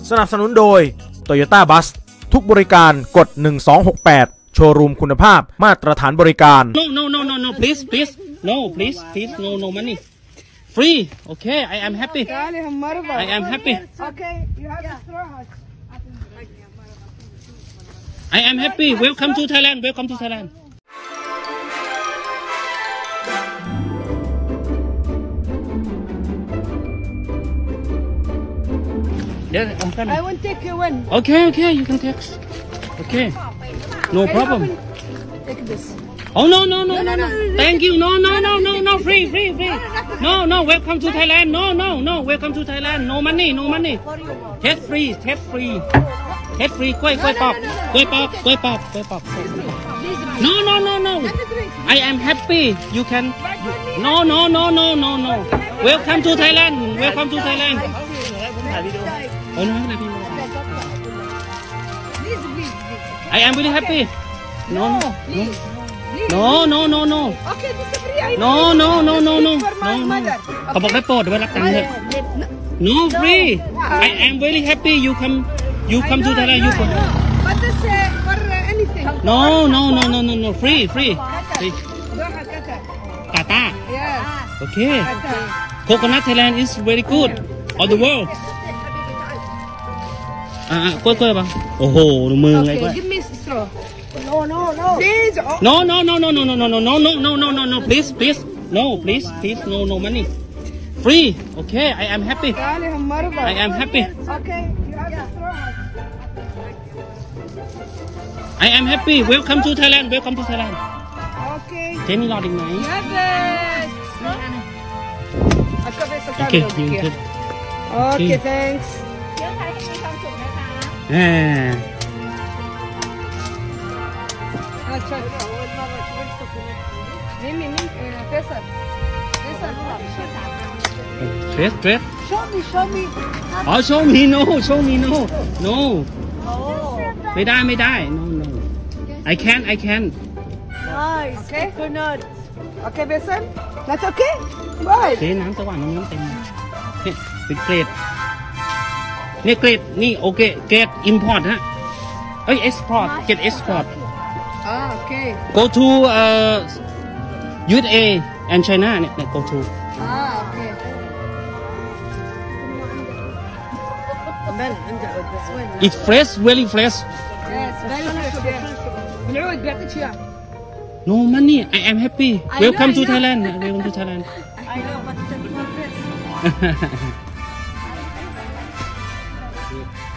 สนับสนุนโดย Toyota Bus ทุกบริการกด1268โชว์รูมคุณภาพมาตรฐานบริการ No please no please no money free okay I am happy I am happy Okay, you have to throw us. I am happy welcome to Thailand welcome to Thailand Yeah, I'm coming. I will take you one. Okay, you can take. Okay, no problem. Take this. Oh no. Thank you. No. Free. No. Welcome to Thailand. No. Welcome to Thailand. No money. Test free. Test free. กล้วยปอก No. I am happy. You can. No. Welcome to Thailand. Oh no. I am really happy. No. Okay, this is free. I No. For my mother. เขาบอกได้โปรดไว้รักกันเถอะ No free. I am very happy. You come to Thailand. You come. But this for anything. No. Free. Doha, Qatar. Qatar. Yes. Okay. Qatar. Coconut Thailand is very good. All the world. กล้วยป่ะโอ้โหมือไงกล้วย Okay, give me straw. No. Please. No. Please. No money. Free. Okay. I am happy. I am happy. Okay, you have to throw us. I am happy. Welcome to Thailand. Okay. เจนี่รอดอีกไหม You have straw? Okay. Okay, thanks. مين فيصل Stress show me อ๋อ show me no ไม่ได้ no I can nice okay coconut okay Faisal that's okay bye เจ๊น้ำสว่างน้ำเต็มเนี่ยเป็นเกรดนี่เกรดนี่โอเคเกรด import ฮะexport เกรด export okay go to USA and China เนี่ย go to okay it's fresh very fresh yes very fresh بالعود بيعطيك اياه no money I am happy welcome to Thailand I know but it's a different